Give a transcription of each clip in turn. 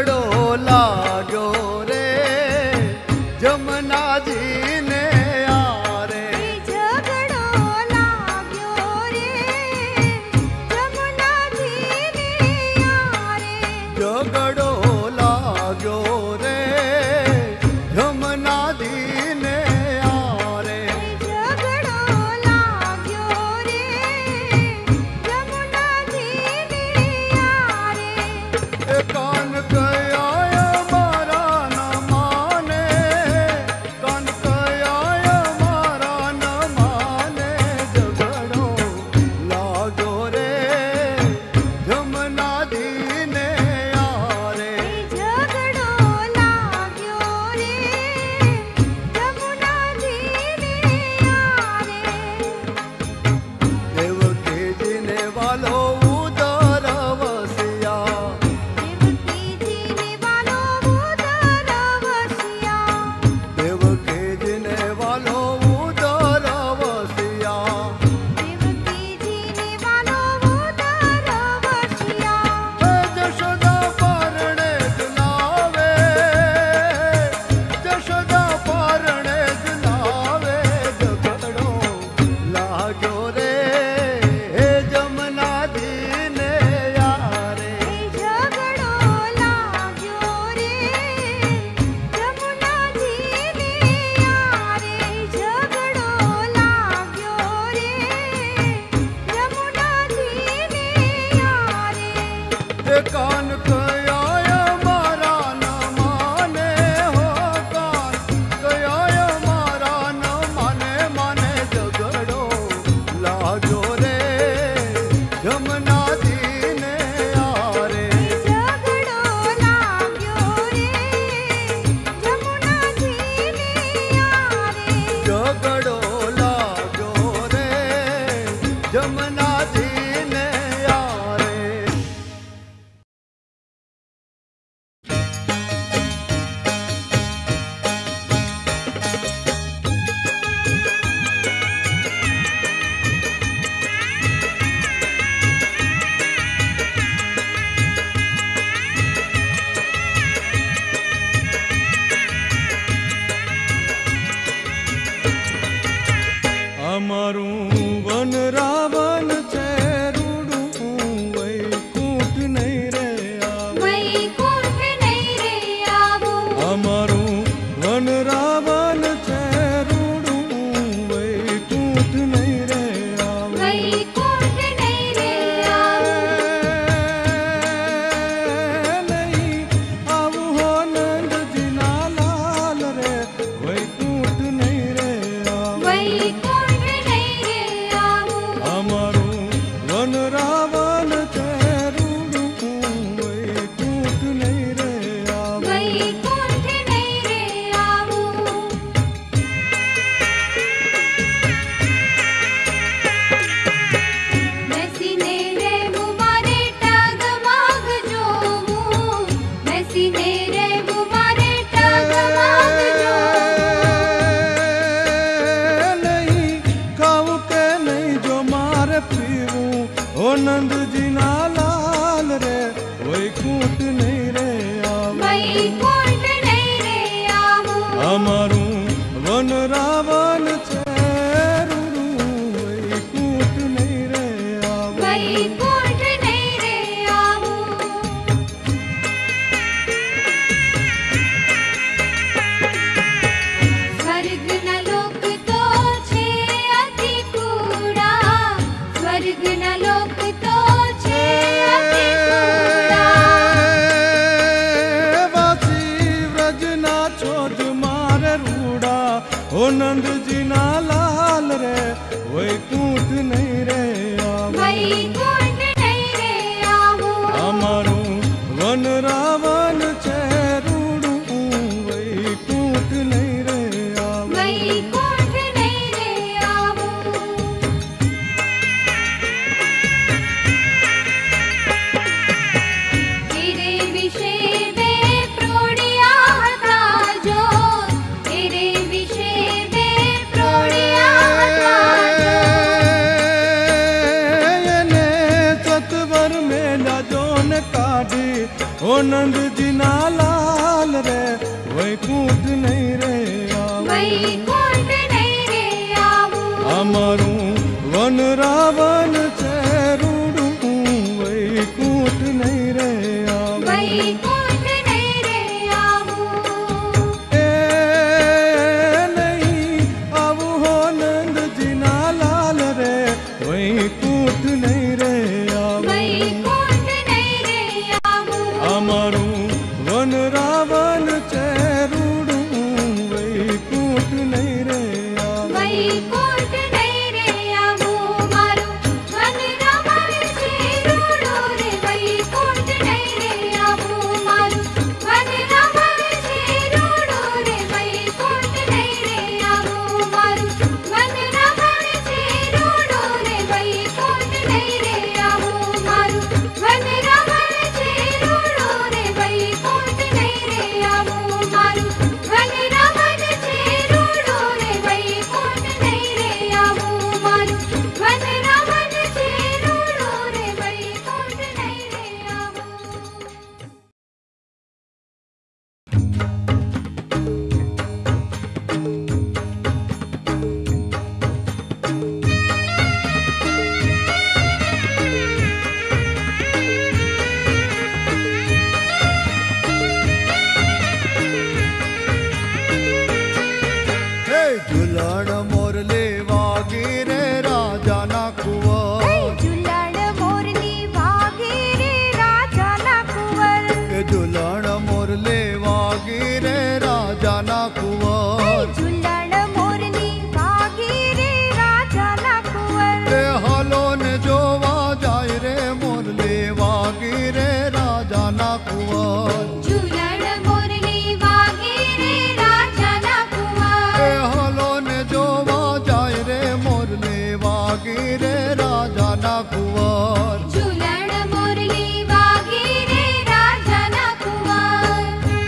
झगड़ो लाग्यो रे जमुना जी ने यारे। झगड़ो लाग्यो रे जमुना जी ने यारे। झगड़ो लाग्यो रे जमुना जी ने यारे। झगड़ो लाग्यो रे जमुना जी ने यारे। कान कया मारा न माने, कान कया मारा न माने, झगड़ो लागो रे जमुना जी ने यारे। झगड़ो लाग्यो रे जमुना जी ने यारे। देवकी जी ने वालो उदर वसिया, देवकी जी ने वालो उदर वसिया। देवकी जी ने वालो उदर वसिया। देवकी जी ने वालो उदर वसिया। जशोदा पारणे जुलावे, जशोदा पारणे जुलावे, झगड़ो लाग्यो रे जमुना जी ने यारे। झगड़ो लाग्यो रे जमुना जी ने यारे। झगड़ो लाग्यो रे जमुना जी ने यारे। कान कया मारा न माने हो, कान कया मारा न माने, माने झगड़ो लागो रे जमुना जी ने यारे। झगड़ो लाग्यो रे जमुना जी ने यारे। झगड़ो लागो रे जमुना जी ने यारे। અમારું વન રાવણ છે રૂડું વૈકુંઠ નહીં રે આવું. વૈકુંઠ નહીં રે આવું. અમારું વન રાવણ છે રૂડું વૈકુંઠ નહીં રે આવું. વૈકુંઠ નહીં રે આવું. નહીં આવું હો નંદજીના લાલ રે વૈકુંઠ નહીં રે આવું. વૈકુંઠ નહીં રે આવું. અમારું વન રાવણ છે રૂડું વૈકુંઠ નહીં રે આવું. વૈકુંઠ નહીં રે આવું. બેસીને રહેવું મારે ટગમગ જોવું. બેસીને રહેવું મારે ટગમગ જોવું. નહીં ખાવું કે નહીં જો મારે પીવું ઓ નંદજીના લાલ રે વૈકુંઠ નહીં રે આવું. વૈકુંઠ નહીં રે આવું. અમારું વન રાવણ છે રૂડું વૈકુંઠ નહીં રે આવું. વૈકુંઠ નહીં રે આવું. સ્વર્ગના લોક તો છે અતિ કુડા. સ્વર્ગના લોક તો છે અતિ કુડા. વાસી વ્રજના છોજ મારે રૂડા ઓ નંદજીના લાલ રે વૈકુંઠ નહીં રે આવું. વૈકુંઠ નહીં રે આવું. અમારું વન રાવણ છે રૂડું વૈકુંઠ નહીં રે આવું. વૈકુંઠ નહીં રે આવું. તેરે વિશે બે પ્રોડિયા હતા જો. તેરે વિશે બે પ્રોડિયા હતા જો. એને સત્વર મેલા જોન કાઢી ઓ નંદજીના मन रावण चेरूडू वैकुंठ नहीं रे आवे वैकुंठ नहीं रे आवो मारू मन रावण चेरूडो रे वैकुंठ नहीं रे आवो मारू मन रावण चेरूडो रे वैकुंठ नहीं रे आवो मारू मन रावण चेरूडो रे वैकुंठ नहीं रे आवो मारू मन रावण चेरूडो रे वैकुंठ नहीं रे आवो मारू मन रावण चेरूडो रे वैकुंठ नहीं रे आवो मारू मन रावण चेरूडो रे वैकुंठ नहीं रे आवो हे झुलण मोरले वागी रे राजा ना कुंवर झुलण मोरली वागे रे राजा ना कुंवर हे झुलण मोरले वागी रे राजा ना कुंवर झुलण मोरली वागे रे राजा ना कुंवर हे हलो ने जोवा जाय रे मोरले वागी रे राजा ना कुंवर झुलण मोरली वागे रे राजा ना कुंवर हे हलो ने जोवा जाय रे मोरले वागी रे राजा ना कुंवर झुलण मोरली वागे रे राजा ना कुंवर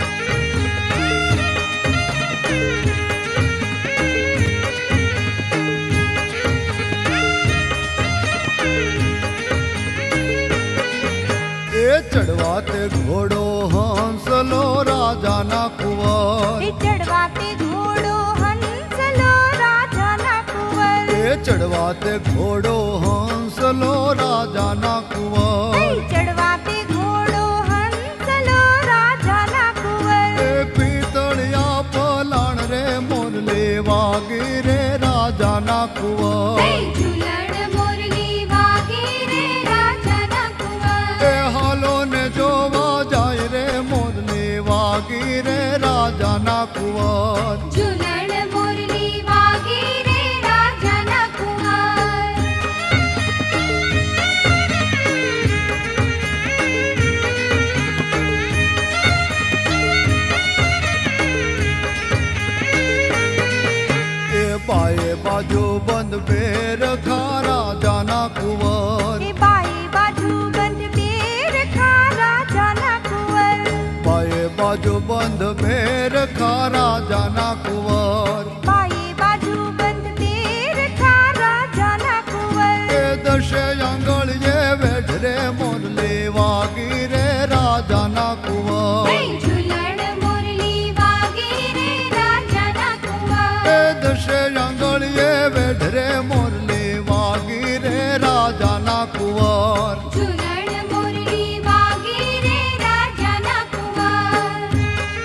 ए चढ़वाते घोड़ो हंसलो राजा ना कुंवर चढ़वाते घोड़ो हंसलो राजा ना कुंवर ए चढ़वाते घोड़ो हंसलो राजा ना कुंवर चढ़वाते घोड़ो हंसलो राजा ना कुंवर ए पीतड़िया पलाण रे मोरले वागी रे राजा ना कुंवर झुलण मोरली वागे रे राजा ना कुंवर ए हालो ने जोवा जाय रे मोरले वागी रे राजा ना कुंवर झुलण मोरली वागे रे राजा ना कुंवर ए पाए बाजू बंद बेर खा राजा ना कुंवर बाई बाजू बंद बेर खा राजा ना कुंवर पाए बाजू बंद बेर खा राजा ना कुंवर बाई बाजू बंद बेर खा राजा ना कुंवर ए दशे अंगल ये बैठ रे मोरले वागी रे राजा ना कुंवर झुलण मोरली वागे रे राजा ना कुंवर ए दशे अंगल ये बैठ रे मोरले वागी रे राजा ना कुंवर झुलण मोरली वागे रे राजा ना कुंवर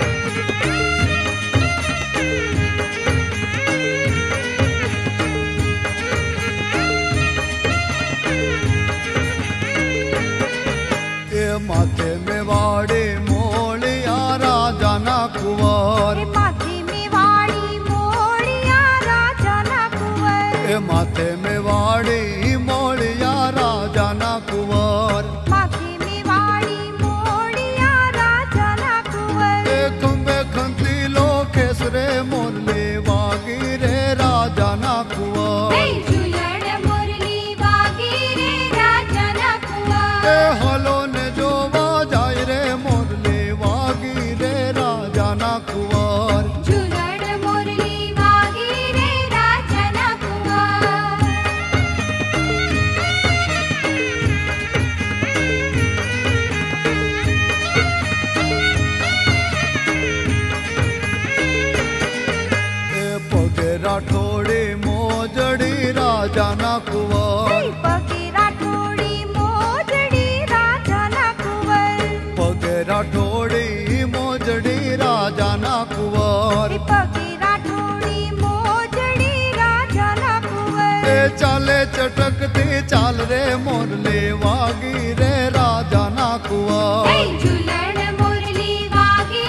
ए माथे में वाड़े मोलिया राजा ना कुंवर माथे में वाड़ी मोड़िया राजा ना कुंवर ए माथे में वाड़ी मोलिया राजा ना कुंवर माथे में वाड़ी मोड़िया राजा ना कुंवर ए खंबे खंती लो केसरे मोरले वागी रे राजा ना कुंवर झुलण मोरली वागे रे राजा ना कुंवर ए हलो ने जोवा जाय रे मोरले वागी रे राजा ना कुंवर झुलण मोरली वागे रे राजा ना कुंवर ए पगे राठोड़ी मोजड़ी राजा ना कुंवर पगे राठोड़ी मोजड़ी राजा ना कुंवर पगे राठोड़ी मोजड़ी राजा ना कुंवर पगे राठोड़ी मोजड़ी राजा ना कुंवर ए चाले चटकती चाल रे मोरले वागी रे राजा ना कुंवर झुलण मोरली वागे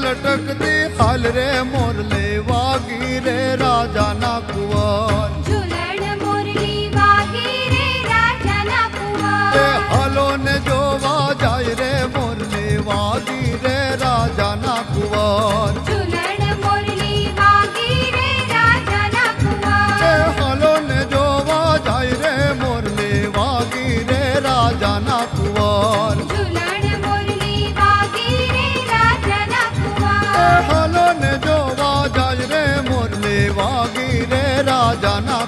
लटकती हाल रे मोरले वागी रे राजा ना कुंवर झूलण मुरली वागी रे राजा ना कुंवर हालो ने जोवा जाय रे मोरले वागी रे राजा ना कुंवर झूलण मुरली वागी रे राजा ना कुंवर हालो ने जोवा जाय रे मोरले वागी रे राजा ना कुंवर झूलण मुरली वागी रे राजा ना कुंवर हालो ने जोवा जाय रे मोरले वागी रे राजा ना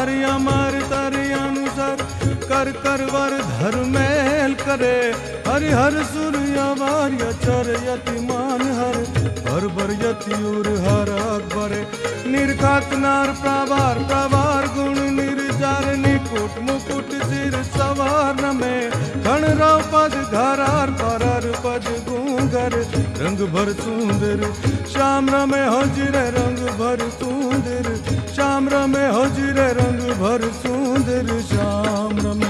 तारी अमर तारी अनुसार कर कर वर धर्मेल करे हरि हर सूर्य वार्य चर यतिमान हर हर बर यति उर हर अकबरे निर्खात नार प्रवार प्रवार गुण निर्जार निकुट मुकुट सिर सवार में खण राव पद घरार परर पद गुंगर रंग भर सुंदर श्याम रमे हजिरे रंग भर सुंदर श्याम रमे हजिरे रंग भर सुंदर श्याम रमे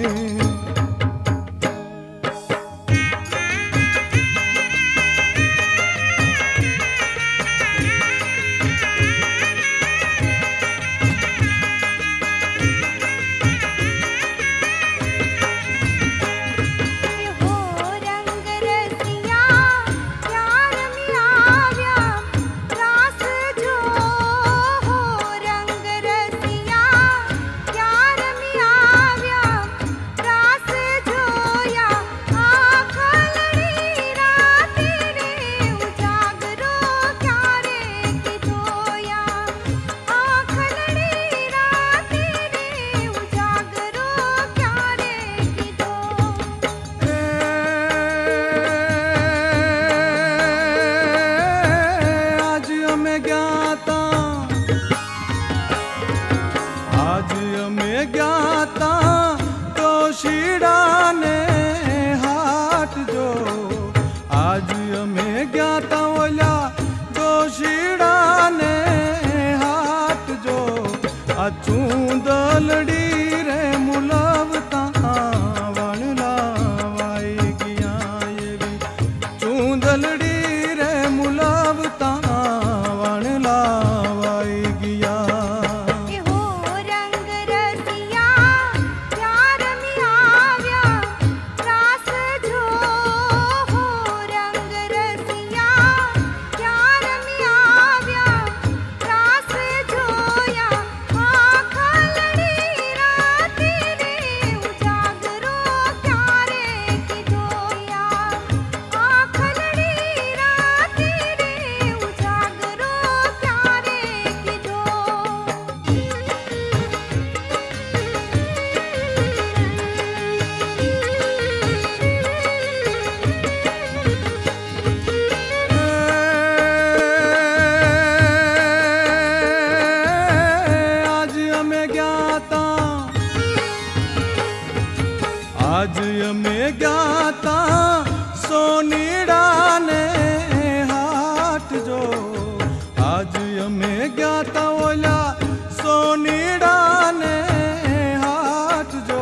चूंदलड़ी रे मुलावता वण लावाई गिया ये भी चूंदलड़ी रे मुलावता वण लावाई गिया हो रंग रसिया प्यार में आव्या रास जो हो रंग रसिया प्यार में आव्या रास जोया आज हमें ज्ञाता सोनीड़ा ने हाट जो आज हमें ज्ञाता ओला सोनीड़ा ने हाट जो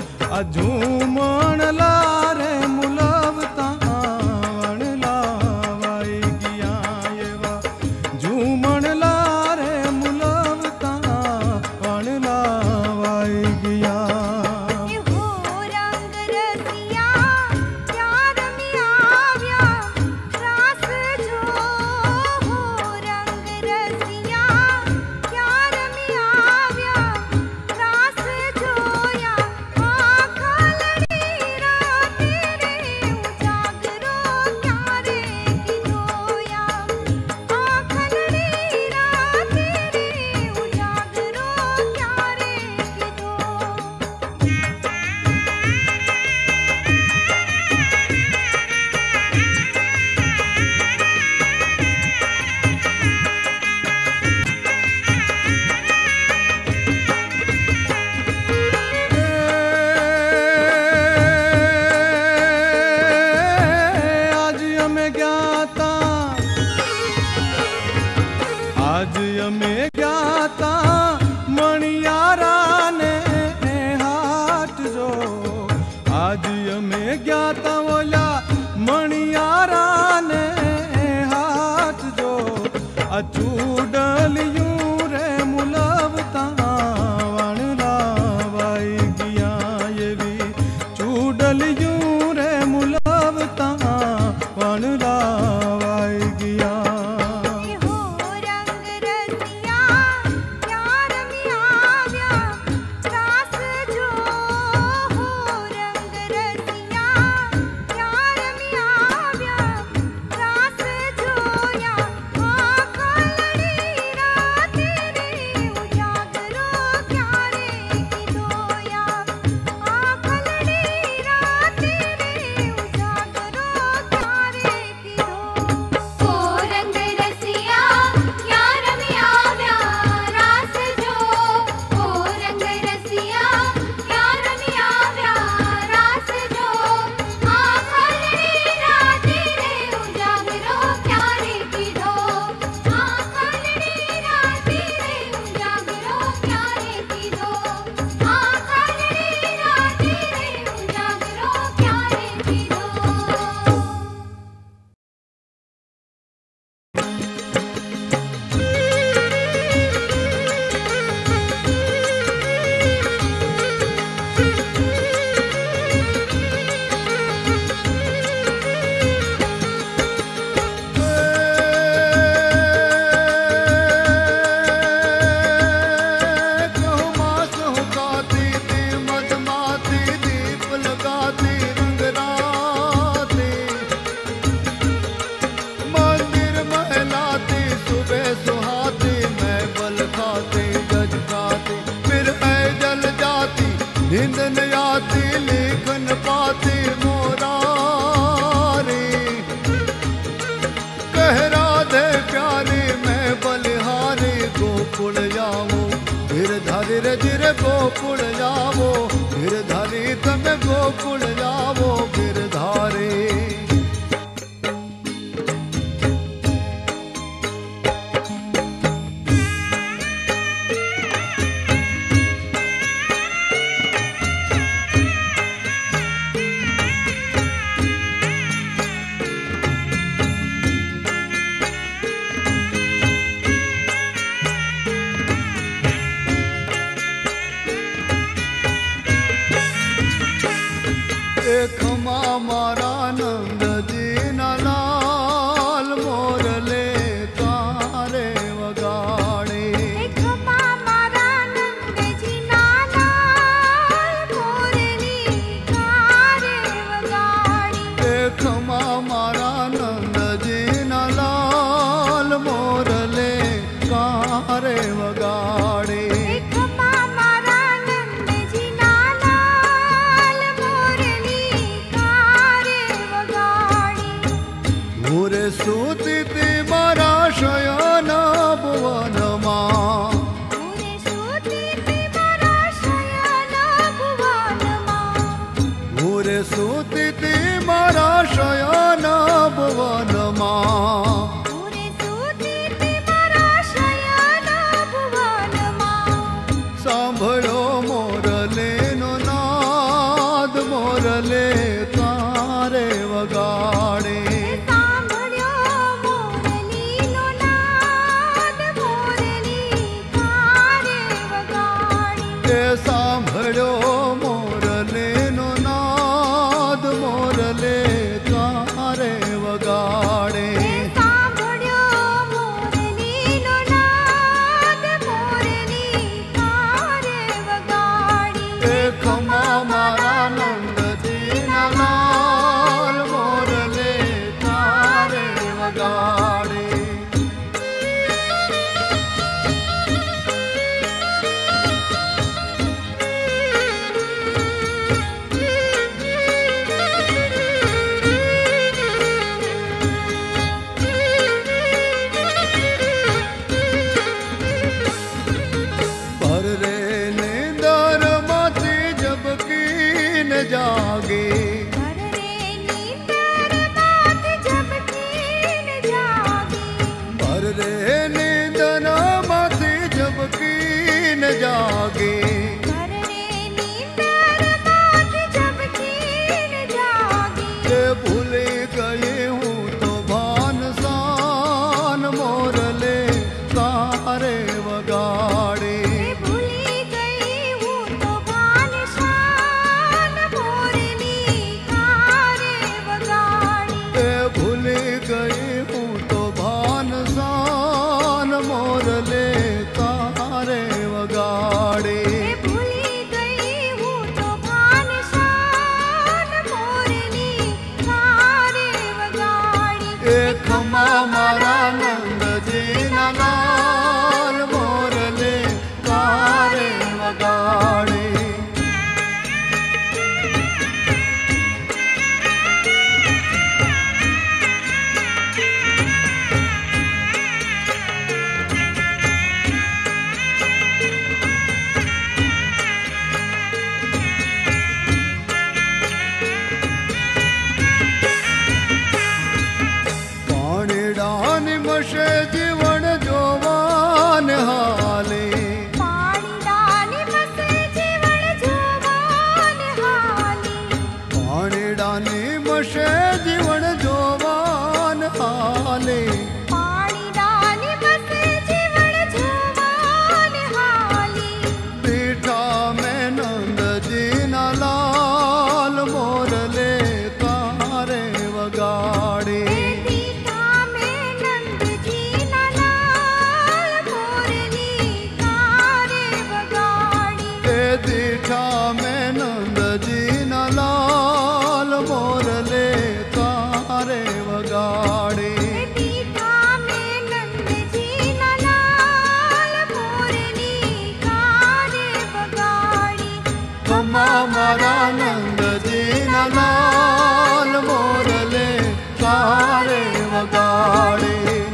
अझूमण लारे मुलावता वण लावाई गिया ये वा झूमण लारे मुलावता वण लावाई गिया रसिया प्यार में आव्या नींद न आती लेखन पाती मोरारी, कह राधे प्यारी मैं बलिहारी, गोकुल जाओ गिरधारी रे जिरे गोकुल जाओ गिरधारी, तमें गोकुल जाओ गिरधारी। खमा मारा नंद जी लाल मोरले कारे वगाड़े, खमा मारा नंद जी लाल मोरली कारे वगाड़ी, खमा मारा नंद जी लाल मोरले कारे वगाड़े, खमा मारा नंद जी लाल मोरली कारे वगाड़ी। मोरे सूती मारा शयन भुवन मां, मोरे सूती मारा शयन भुवन मां, मोरे सूती मारा शयन भुवन मां, मोरे सूती मारा शयन भुवन मां। सांभळो मोरले नो नाद मोरले कारे वगाड़े, सांभळ्यो मोरलीनो नाद मोरली कारे वगाड़ी, सांभळो मोरले नो नाद मोरले कारे वगाड़े, सांभळ्यो मोरलीनो नाद मोरली कारे वगाड़ी। खमा मारा नंद दीन लाल मोरले कारे वगाड़े। ખમા મારા નંદજીના લાલ મોરલે કારે વગાડે.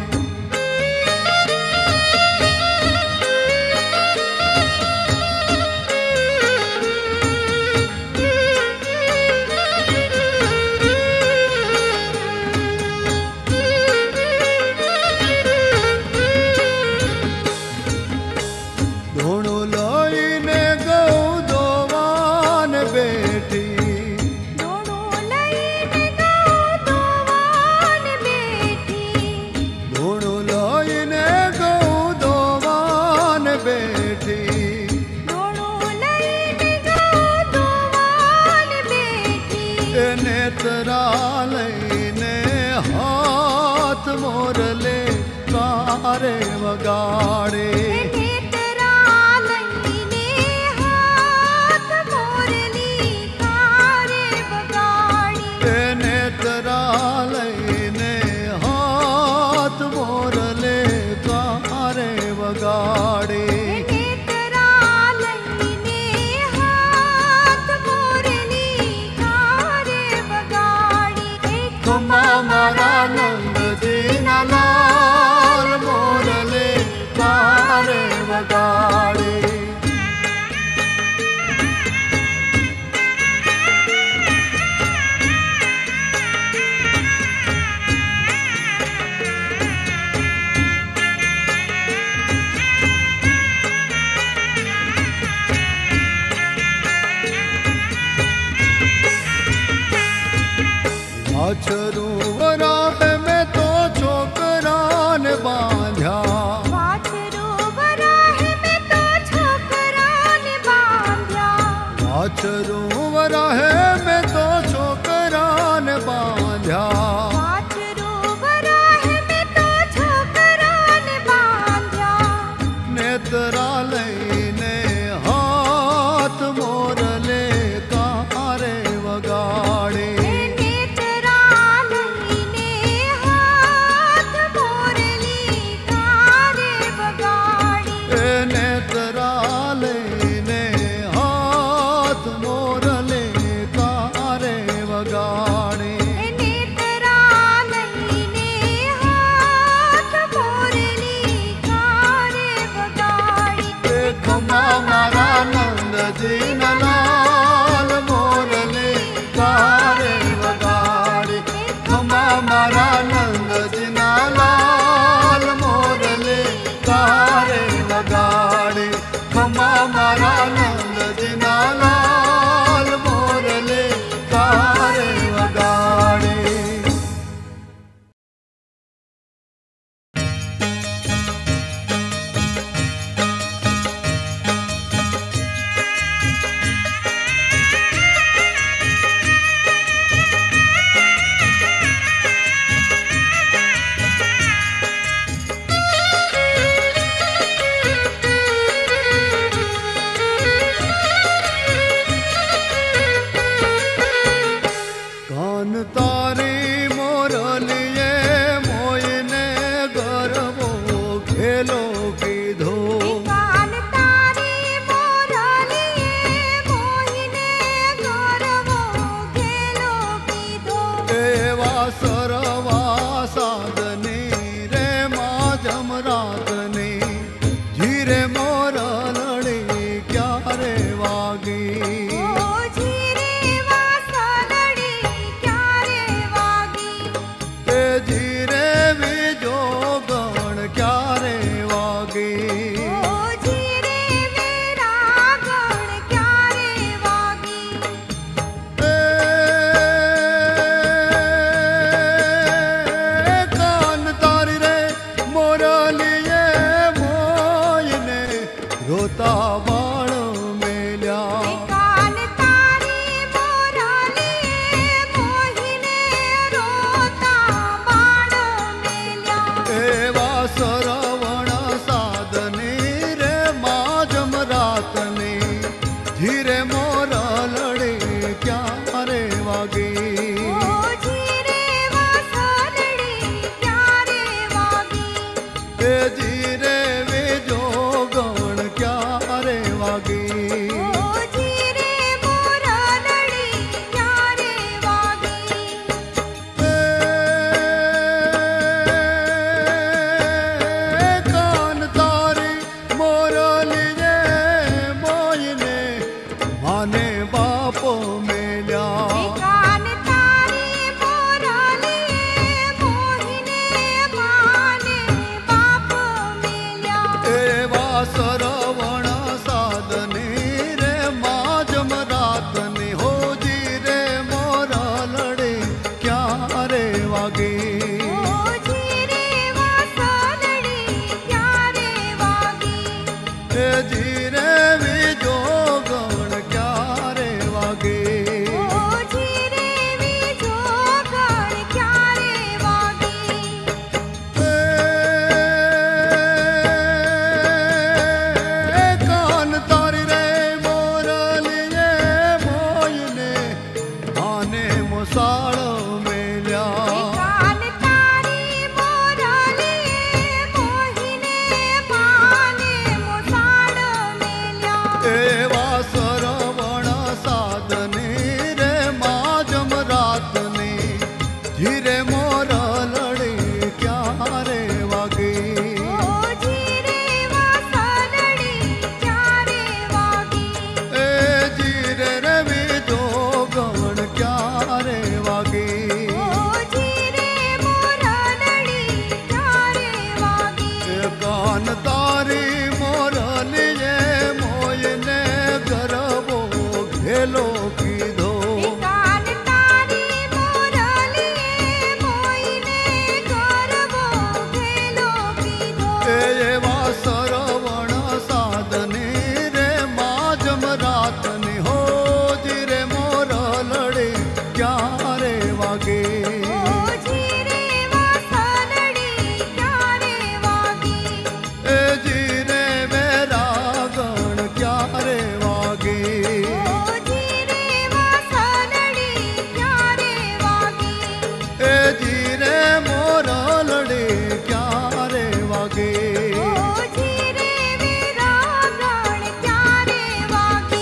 કારે વગાડે. નેત્રા લઈને હાથ મોરલી કારે વગાડે. નેત્રા લઈને હાથ મોરલે કારે વગાડે. નેત્રા લઈને હાથ મોરલી કારે વગાડે. ખમા મારા નંદજીના લાલ મોરલે કારે વગાડે. વાછરું વરાહે મેં તો છોકરાને બાંધ્યા. વાછરું વરાહે મેં તો છોકરાને બાંધ્યા. વાછરું વરાહે મેં તો છોકરાને બાંધ્યા. વાછરું વરાહે મેં તો છોકરાને બાંધ્યા. નેત્રા લઈને હાથ મોરલે કારે વગાડે. નેત્રા લઈને હાથ મોરલી કારે વગાડે. નેત્રા લઈને હાથ મોરલે કારે વગાડે. નેત્રા લઈને હાથ મોરલી કારે વગાડે. ખમા મારા નંદજીના લાલ મોરલે કારે વગાડે. ખમા મારા નંદજીના લાલ મોરલે કારે વગાડે. ખમા મારા નંદજીના લાલ મોરલે કારે વગાડે. કાન તારી મોરલીએ મોયને ગરબો ખેલો કીધો. કાન તારી મોરલીએ મોહીને ગરબો ખેલો કીધો. એવા સરવા સાધની રે મા જમરાતની ધીરે મોરલડી ક્યારે વાગી. ઓ જીરે વાસલડી ક્યારે વાગી. એ ધીરે વીજો ગણ ક્યારે વાગી. ઓ જીરે વેરાગણ ક્યારે વાગી. કાન તારી રે મોરલીએ મોયને રોતા બાળ મેલ્યા. કાન તારી મોરલીએ મોહીને રોતા બાળ મેલ્યા. એવા સરવણ સાધની રે મા જમરાતની ધીરે મોરલડી ક્યારે વાગી. ઓ જીરે વાસલડી ક્યારે વાગી. એ ધીરે વીજો ગણ ક્યારે વાગી. ઓ જીરે भेलो कीधो कान तारी मोरली मोईने करवो भेलो कीधो एवा सरवण साधनी रे माजम रातनी हो जी रे मोर लड़े क्यारे वागे जीरे वासलड़ी क्यारे वागी ए जी रे वैरागण क्यारे वागे जीरे वासलड़ी क्यारे वागी ए जी रे मोर लड़े क्यारे वागे जीरे विरागण क्यारे वागी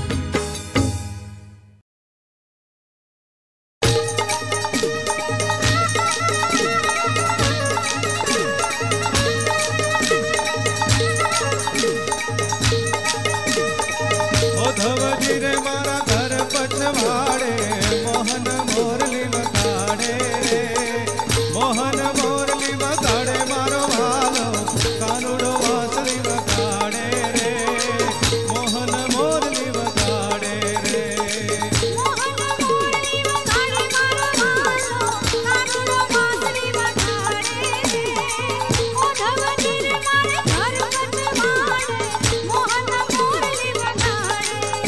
धवजी रे मारा घर पछवाड़े मोहन मोरली वगाड़े रे मोहन मोरली वगाड़े मारो भालो कानुड़ो वासली वगाड़े रे मोहन मोरली वगाड़े रे मोहन मोरली वगाड़े मारो भालो कानुड़ो वासली वगाड़े रे ओ धवजी रे मारे घर पछवाड़े मोहन मोरली वगाड़े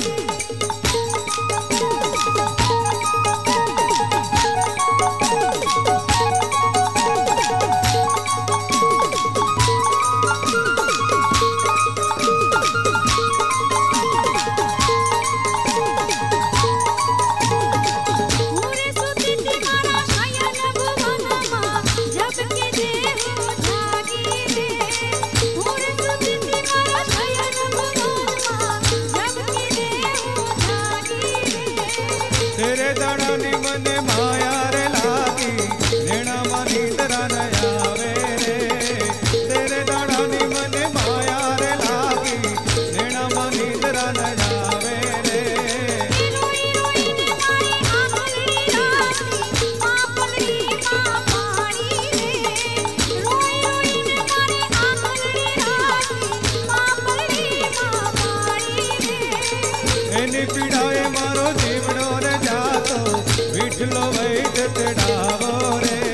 पूरे सुतिति मारा शयन भुवनमा जबकि देहु जागी रे पूरे सुतिति मारा शयन भुवनमा जबकि देहु जागी रे तेरे दाड़ानी मने माया रे लागी नेणा मानी तरा न आवे रे तेरे दाड़ानी मने माया रे लागी नेणा मानी तरा न आवे रे रोई रोई ने मारी आंगली राती मां पगड़ी मां पानी रे रोई रोई ने मारी आंगली राती मां पगड़ी मां पानी रे एनी पीड़ाए मारो जीवड़ो रे जातो विठलो वैठ तेड़ावो रे